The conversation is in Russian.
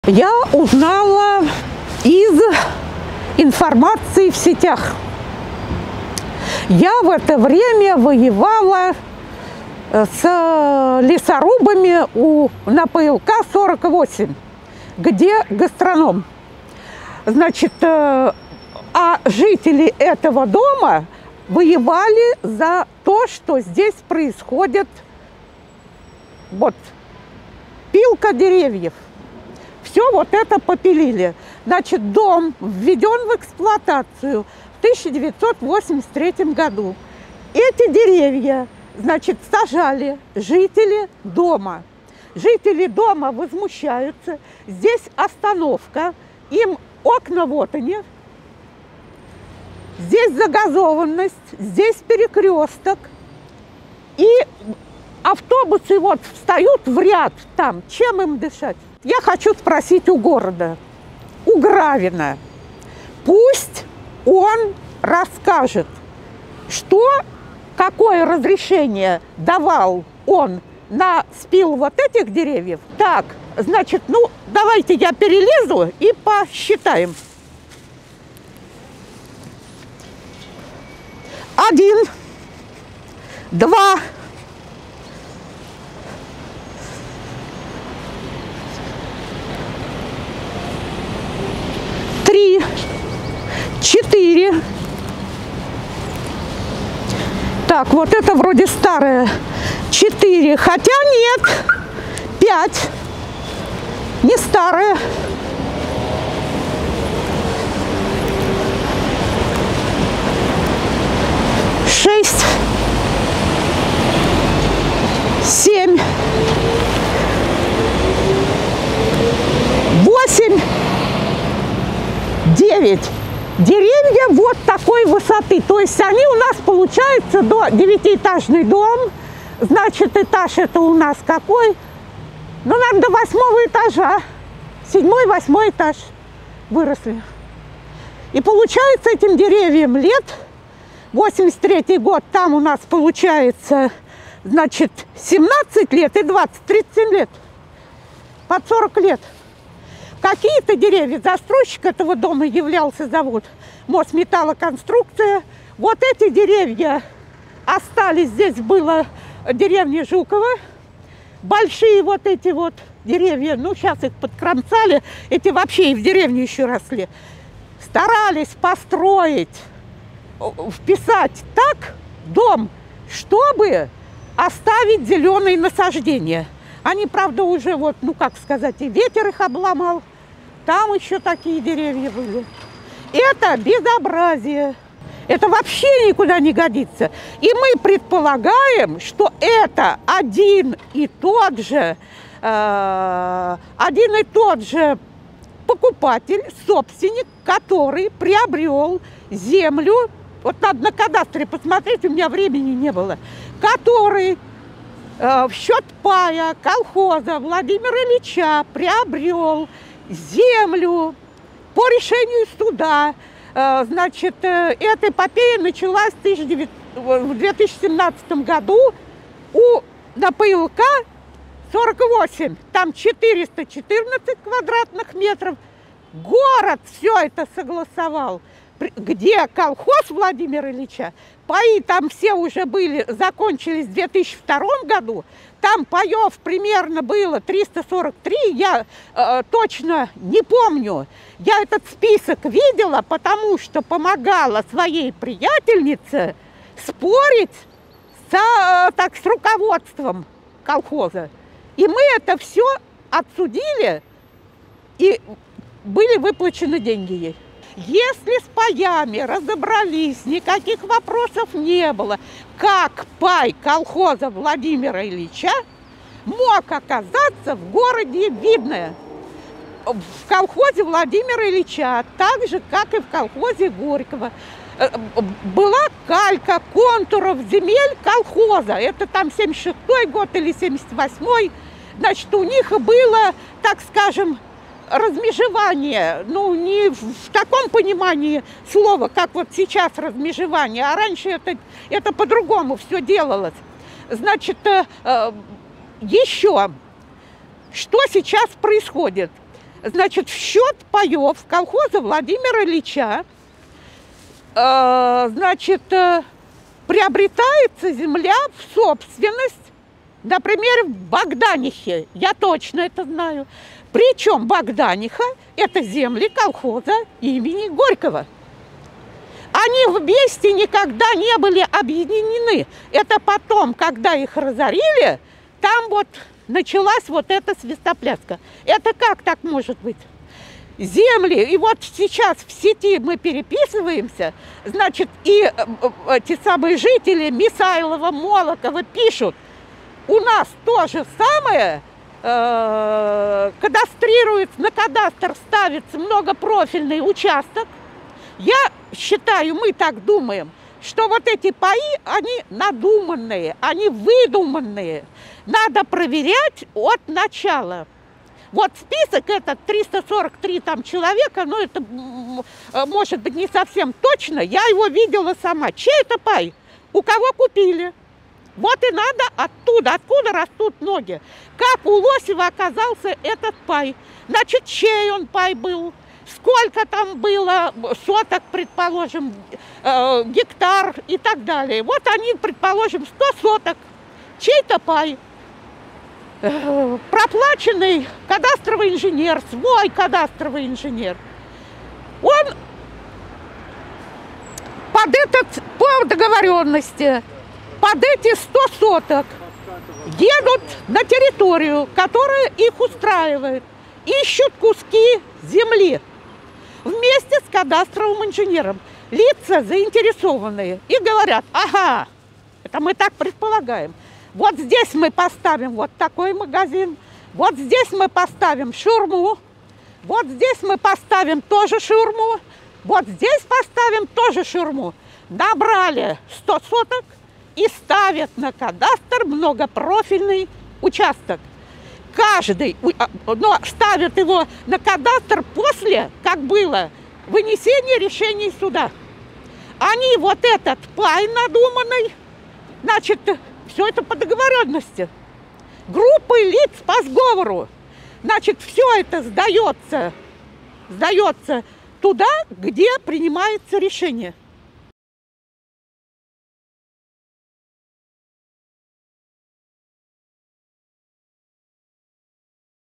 Я узнала из информации в сетях. Я в это время воевала с лесорубами на ПЛК-48, где гастроном. Значит, а жители этого дома воевали за то, что здесь происходит вот пилка деревьев. Все вот это попилили. Значит, дом введен в эксплуатацию в 1983 году. Эти деревья, значит, сажали жители дома. Жители дома возмущаются. Здесь остановка. Им окна вот они. Здесь загазованность, здесь перекресток. И автобусы вот встают в ряд там. Чем им дышать? Я хочу спросить у города, у Гравина. Пусть он расскажет, какое разрешение давал он на спил вот этих деревьев. Так, значит, ну, давайте я перелезу и посчитаем. 1, 2, 3, 4. Так, вот это вроде старое. 4, хотя нет. 5. Не старое. 6, 7, 8, 9. Деревья вот такой высоты. То есть они у нас, получается, девятиэтажный дом. Значит, этаж это у нас какой? Ну, наверное, до 8-го этажа. 7-й, 8-й этаж выросли. И получается, этим деревьям лет 83-й год, там у нас получается, значит, 17 лет и 20, 37 лет. Под 40 лет. Какие-то деревья, застройщик этого дома являлся завод Мосметаллоконструкция. Вот эти деревья остались, здесь была деревня Жуково. Большие вот эти вот деревья, ну сейчас их подкромсали, эти вообще и в деревне еще росли. Старались построить, вписать так дом, чтобы оставить зеленые насаждения. Они, правда, уже вот, ну как сказать, и ветер их обломал. Там еще такие деревья были. Это безобразие. Это вообще никуда не годится. И мы предполагаем, что это один и тот же покупатель, собственник, который приобрел землю. Вот надо на кадастре посмотреть, у меня времени не было. Который в счет пая колхоза Владимира Ильича приобрел землю по решению суда. Значит, эта эпопея началась в 2017 году на ПЛК 48. Там 414 квадратных метров. Город все это согласовал. Где колхоз Владимира Ильича, паи там все уже были, закончились в 2002 году, там паев примерно было 343, я точно не помню. Я этот список видела, потому что помогала своей приятельнице спорить с руководством колхоза. И мы это все отсудили, и были выплачены деньги ей. Если с паями разобрались, никаких вопросов не было, как пай колхоза Владимира Ильича мог оказаться в городе Видное? В колхозе Владимира Ильича, так же, как и в колхозе Горького, была калька контуров земель колхоза. Это там 76-й год или 78-й. Значит, у них было, так скажем, размежевание, ну, не в таком понимании слова, как вот сейчас размежевание, а раньше это по-другому все делалось. Значит, еще, что сейчас происходит? Значит, в счет паев колхоза Владимира Ильича, значит, приобретается земля в собственность, например, в Богданихе. Я точно это знаю. Причем Богданиха – это земли колхоза имени Горького. Они вместе никогда не были объединены. Это потом, когда их разорили, там вот началась вот эта свистопляска. Это как так может быть? Земли, и вот сейчас в сети мы переписываемся, значит, и те самые жители Мисайлова, Молокова пишут, у нас то же самое, кадастрируется, на кадастр ставится многопрофильный участок. Я считаю, мы так думаем, что вот эти паи, они надуманные, они выдуманные. Надо проверять от начала. Вот список этот 343 там человека, но это может быть не совсем точно. Я его видела сама. Чей это пай? У кого купили? Вот и надо оттуда, откуда растут ноги. Как у Лосева оказался этот пай? Значит, чей он пай был? Сколько там было соток, предположим, гектар и так далее. Вот они, предположим, 100 соток. Чей-то пай. Проплаченный кадастровый инженер, свой кадастровый инженер. Он по договоренности, под эти 100 соток едут на территорию, которая их устраивает, ищут куски земли вместе с кадастровым инженером. Лица заинтересованные и говорят, ага, это мы так предполагаем. Вот здесь мы поставим вот такой магазин, вот здесь мы поставим шаурму, вот здесь мы поставим тоже шаурму, вот здесь поставим тоже шаурму. Набрали 100 соток и ставят на кадастр многопрофильный участок. Каждый, но ставят его на кадастр после, как было, вынесения решений суда. Они вот этот пай надуманный, значит, все это по договоренности. Группы лиц по сговору. Значит, все это сдается туда, где принимается решение.